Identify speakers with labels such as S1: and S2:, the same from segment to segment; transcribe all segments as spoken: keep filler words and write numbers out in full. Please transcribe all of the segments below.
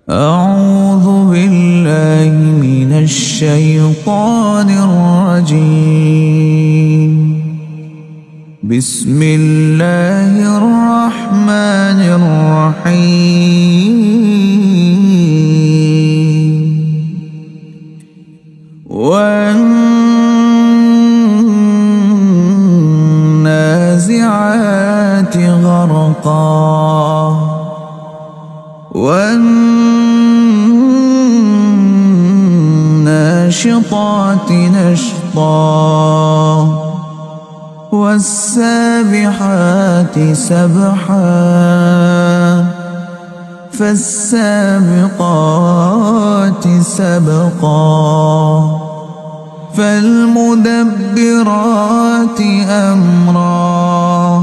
S1: أعوذ بالله من الشيطان الرجيم. بسم الله الرحمن الرحيم. والنازعات غرقا والناشطات نشطا والسابحات سبحا فالسابقات سبقا فالمدبرات أمرا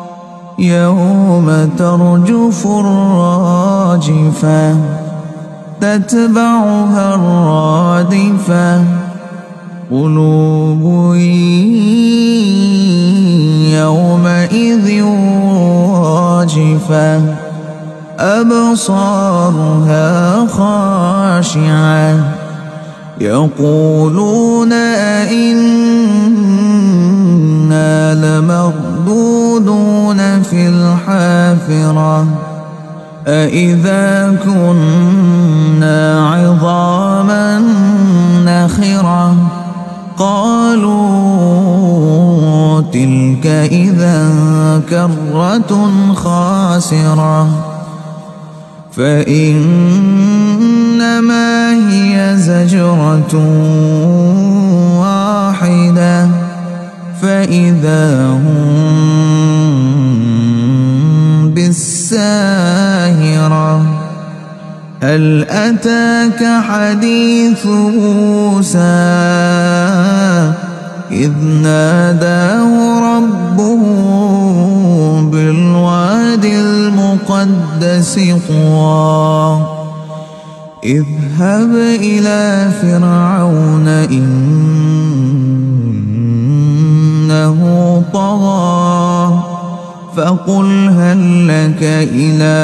S1: يوم ترجف الراجفة تتبعها الرادفة قلوب يومئذ واجفة أبصارها خاشعة يقولون أئنا لمردودون في الحافرة أئذا كنا عظاما نخرة قالوا تلك إذا كرة خاسرة فإنما هي زجرة واحدة فإذا هم بالساهرة هل أتاك حديث موسى إذ ناداه ربه بالواد المقدس طوى اذهب إلى فرعون إنه طغى فقل هل لك إلى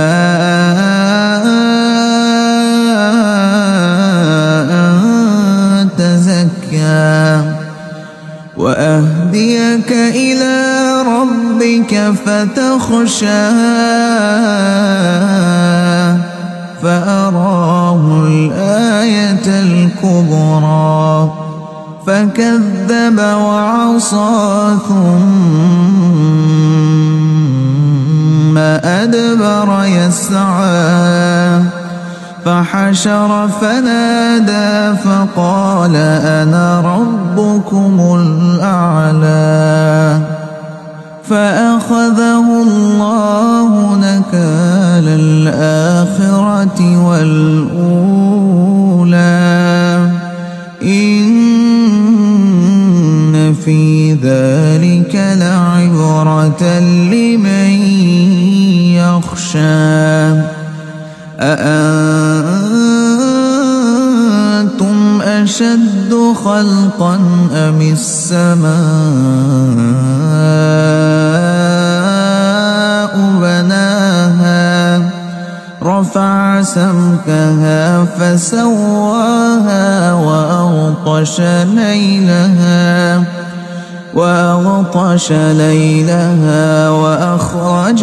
S1: أن تزكى وأهديك إلى ربك فتخشى فأراه الآية الكبرى فكذب وعصى ثم أدبر يسعى فحشر فنادى فقال أنا ربكم الأعلى فأخذه الله نكال الآخرة والأولى إن في ذلك لعبرة لمن يخشى أأنتم أشد خلقا أم السماء بناها رفع سمكها فسواها وأغطش ليلها وأغطش ليلها وأخرج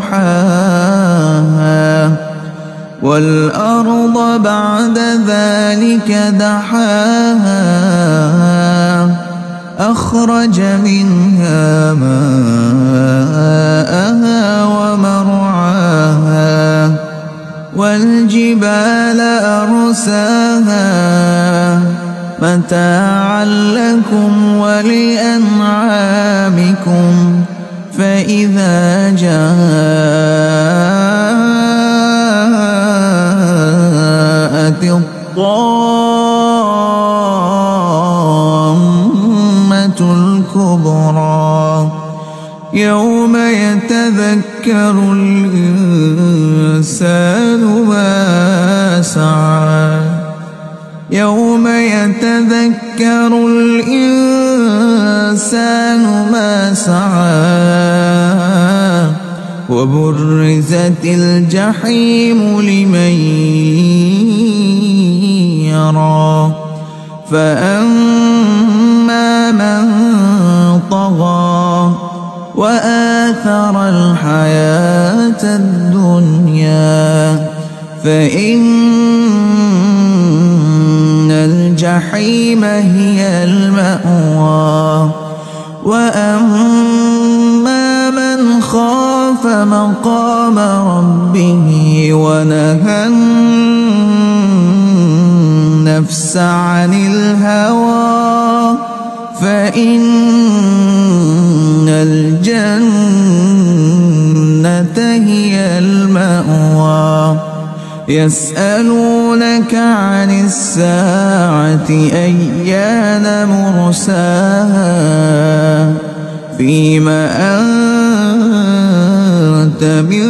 S1: ضحاها والأرض بعد ذلك دحاها أخرج منها ماءها ومرعاها والجبال أرساها متاعا لكم ولأنعامكم فإذا جاءت الطامة الكبرى يوم يتذكر الإنسان ما سعى يوم يتذكر الإنسان ما سعى وبرزت الجحيم لمن فأما من طغى وآثر الحياة الدنيا فإن الجحيم هي المأوى وأما من خاف مقام ربه ونهى النفس عن الهوى فإن الجنة هي المأوى يسألونك عن الساعة أيان مرساها فيما أنت من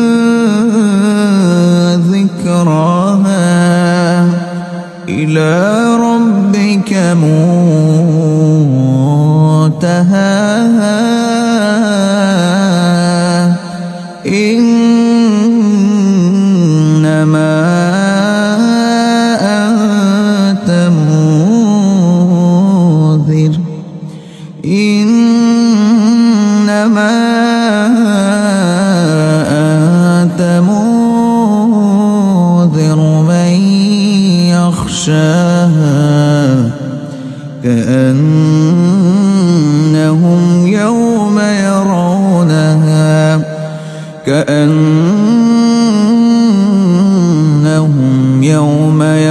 S1: ذكراها إلى ربك منتهاها إنما أنت منذر إنما أنت منذر من يخشاها كأنهم يوم يرونها كأنهم يوم